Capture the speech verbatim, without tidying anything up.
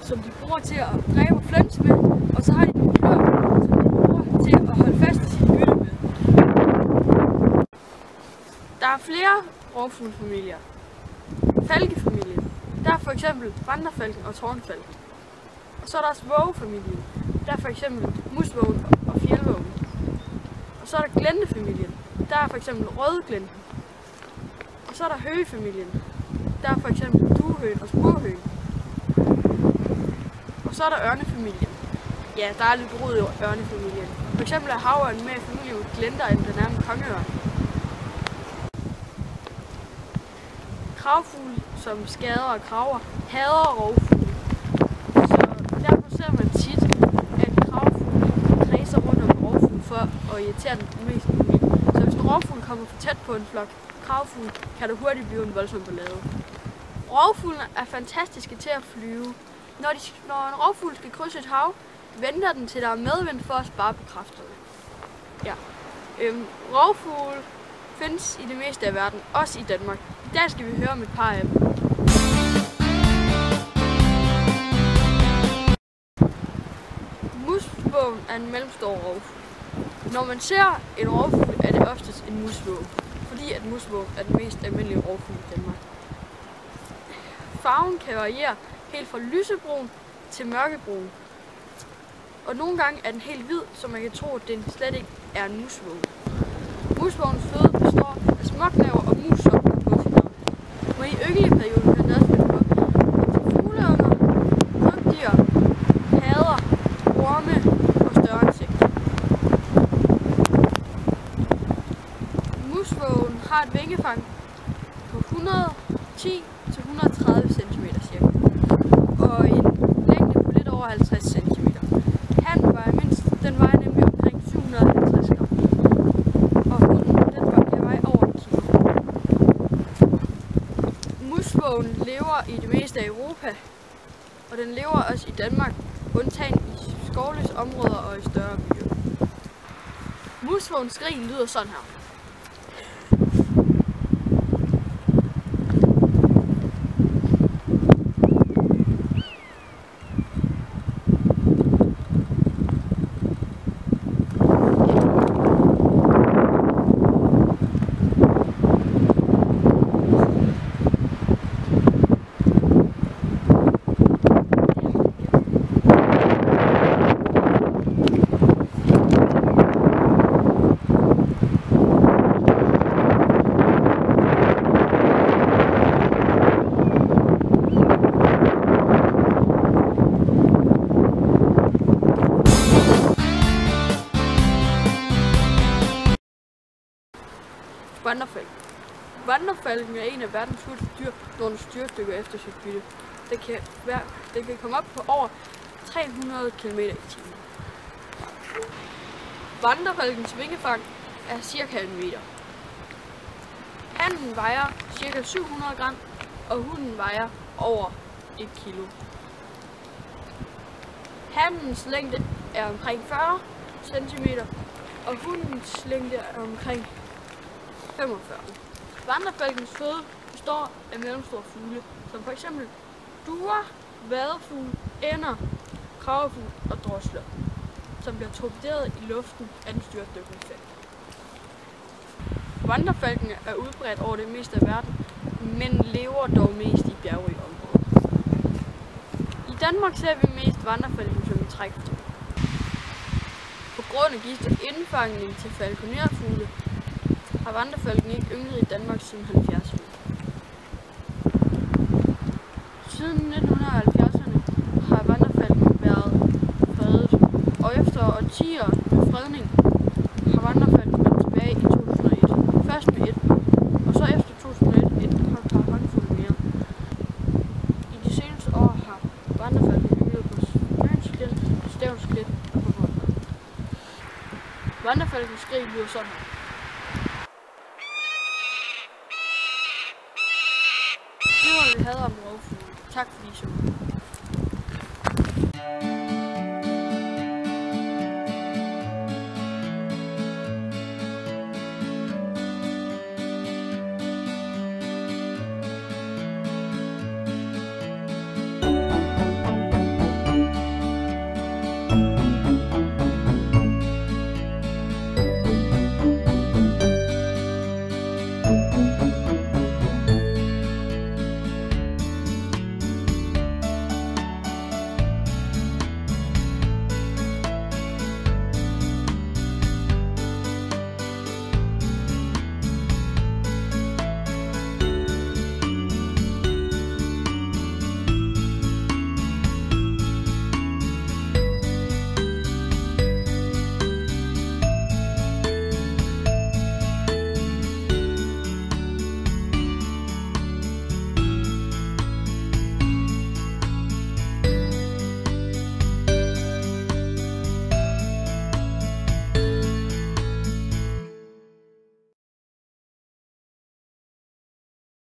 som de bruger til at dræbe og flænse med, og så har de nogle klør, som de bruger til at holde fast i sit bytte med. Der er flere rovfuglefamilier. Falkefamilien, der er for eksempel vandrefalken og tårnfalken. Og så er der også vågefamilien, der er for eksempel musvågen og fjeldvågen. Og så er der glentefamilien, der er for eksempel rødglenten. Og så er der høgefamilien, der er for eksempel duehøgen og spurhøgen. Og så er der ørnefamilien. Ja, der er lidt rod i ørnefamilien. For eksempel er havørnen med i familien med glenter end den er med kongeørn. Kravfugle, som skader og kraver, hader rovfugle. Så derfor ser man tit, at kravfugle kredser rundt om rovfugle for at irritere den mest muligt. Så hvis en rovfugl kommer for tæt på en flok kravfugle, kan det hurtigt blive en voldsom ballade. Rovfuglene er fantastiske til at flyve. Når, de, når en rovfugl skal krydse et hav, venter den til der er medvind for at spare på kræfterne. Ja. Øhm, rovfugle findes i det meste af verden, også i Danmark. I dag skal vi høre om et par af dem. Musvågen er en mellemstor rovfugl. Når man ser en rovfugl, er det oftest en musvåge, fordi at musvågen er den mest almindelige rovfugl i Danmark. Farven kan variere helt fra lysebrun til mørkebrun. Og nogle gange er den helt hvid, så man kan tro, at den slet ikke er en musvåge. Musvågens føde består af småknaver og mus op på buksenaver. Men i yngleperioden kan den også finde på fugleunger, krybdyr, padder, orme og større insekter. Musvågen har et vingefang på et hundrede og ti til et hundrede og tredive centimeter cirka, og en længde på lidt over halvtreds centimeter. Hannen vejer mindst, den vejer nemlig omkring syv hundrede og halvtreds gram, og hunden den kan veje over et kilo. Musvågen lever i det meste af Europa, og den lever også i Danmark, undtagen i skovløse områder og i større byer. Musvågens skrig lyder sådan her. Vandrefalken. Vandrefalken er en af verdens hurtigste dyr, når den styrtdykker efter sit bytte. Den kan, være, den kan komme op på over tre hundrede kilometer i timen. Vandrefalkens vingefang er cirka en meter. Hannen vejer cirka syv hundrede gram, og hunden vejer over et kilo. Hannens længde er omkring fyrre centimeter, og hundens længde er omkring femogfyrre. Vandrefalkens føde består af mellemstore fugle, som for eksempel duer, vadefugle, ænder, kragefugle og drosler, som bliver torpederet i luften af den styrtdykkende falk. Vandrefalken er udbredt over det meste af verden, men lever dog mest i bjergrige områder. I Danmark ser vi mest vandrefalken som en trækfugle. På grund af giftig indfangning til falkonerfugle har vandrefalken ikke ynglet i Danmark siden halvfjerdserne. Siden nitten halvfjerdserne har vandrefalken været fredet, og efter årtier med fredning har vandrefalken været tilbage i to tusind og et. Først med et, og så efter to tusind og et et par håndfulde mere. I de seneste år har vandrefalken ynglet på Mønsklit, Stævnsklit og på Bornholm. Vandrefalkens skrig lyder sådan her. Det var, vi havde om rovfugle. Tak fordi I så.